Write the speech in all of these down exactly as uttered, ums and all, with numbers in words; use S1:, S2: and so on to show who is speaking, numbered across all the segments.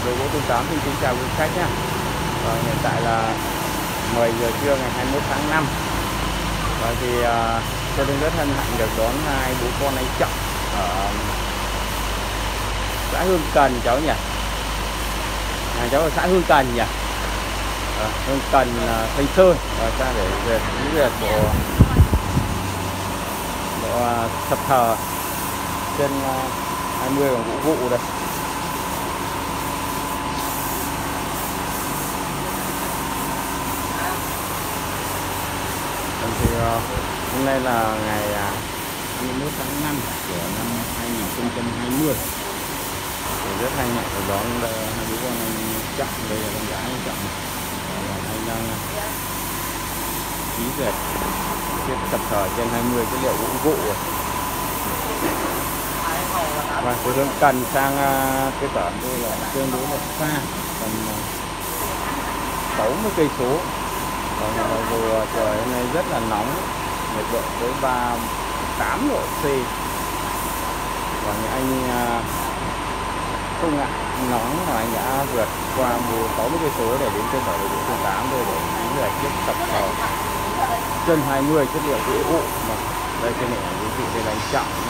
S1: Đồ gỗ Tùng Tám xin chào quý khách nhé. Và hiện tại là mười giờ trưa ngày hai mươi mốt tháng năm. Và thì uh, tôi rất hân hạnh được đón hai bố con anh Trọng ở xã Hương Cần cháu nhỉ. À, cháu ở xã Hương Cần nhỉ. À, Hương Cần uh, Thanh Sơn và ra để về những việc bộ bộ uh, thập thờ trên uh, hai mươi bằng vũ vụ đây. Thì uh, hôm nay là ngày uh, hai mươi mốt tháng năm của năm hai nghìn không trăm hai mươi. Thì rất hay hạnh được đón uh, hai bố con anh Trọng, đây là con gái anh Trọng. Uh, anh đang ký duyệt chiếc tập thờ trên hai mươi cái liệu vũ vụ rồi. Và từ hướng Cần sang uh, cái sở tôi là tương đối là xa, tầm uh, sáu mươi cây số. Và dù trời hôm nay rất là nóng, nhiệt độ tới ba mươi tám độ C. Và những anh không ngại nóng mà anh đã vượt qua sáu mươi cây số để đến cơ sở đồ gỗ Tùng Tám đây để những là chiếc tập thờ chân hai mươi chất liệu gỗ vụ. Mà đây trên này quý vị đây là anh Trọng nhé.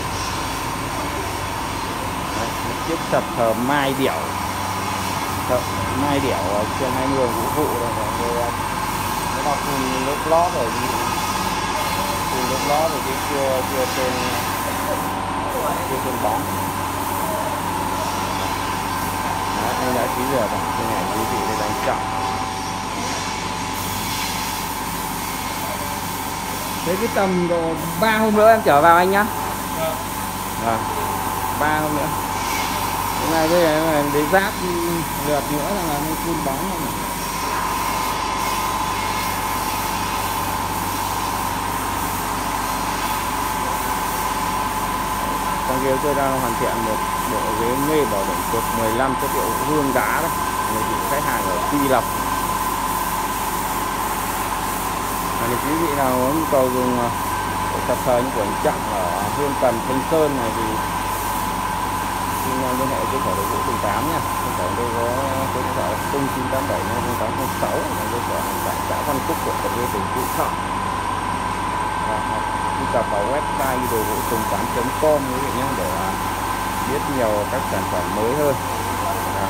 S1: Đấy, một chiếc tập thờ mai điểu, tập mai điểu trên hai mươi vũ vụ đây. Nó phun nước lót rồi, phun nước lót rồi chứ chưa chưa trên chưa trên bóng. Đấy, anh đã ký duyệt rồi, trên này quý vị đây là anh Trọng. Thế cái tầm độ ba hôm nữa em trở vào anh nhá. Vâng, ba hôm nữa. Hôm nay đây là để giáp lượt nữa là nó phun bóng rồi. Trong kia tôi đang hoàn thiện một bộ ghế nghe bảo đảm cột mười lăm chất liệu hương đá đấy, người vị khách hàng ở Tuy Lộc. À, thì quý vị nào có nhu cầu dùng tập thờ như của anh Trọng ở Hương Cần Thanh Sơn này thì xin liên hệ với sở đồ gỗ Tùng Tám nha. Cơ sở đây có số điện thoại không chín tám bảy năm không tám không sáu, là cơ sở tại xã Văn Phúc của tỉnh Phú Thọ. Truy cập vào website đồ gỗ tùng tám chấm com quý vị nhé để biết nhiều các sản phẩm mới hơn. À.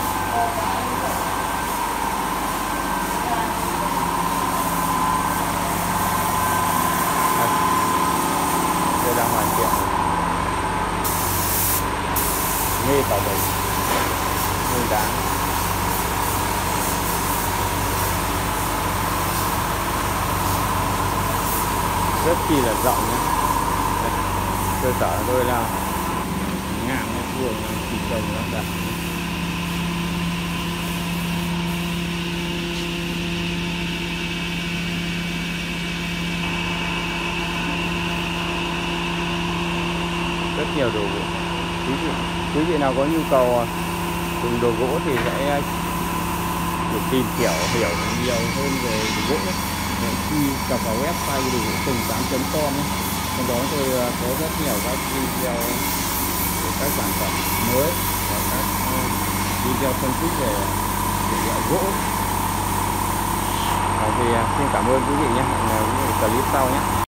S1: Tôi đang hoàn thiện nghe bảo vệ hương đá. Rất chi là rộng nhé. Đây, cơ sở của tôi là ngàn mét vuông chỉ trồng lắp đặt. Rất nhiều đồ gỗ. Quý vị, quý vị nào có nhu cầu dùng đồ gỗ thì sẽ được tìm hiểu hiểu nhiều hơn về đồ gỗ nhé. Khi cập vào website đồ gỗ tùng tám chấm com ấy, trong đó tôi có rất nhiều các video về các sản phẩm mới và các video phân tích về vật liệu gỗ. Thì xin cảm ơn quý vị nhé, hẹn gặp lại clip sau nhé.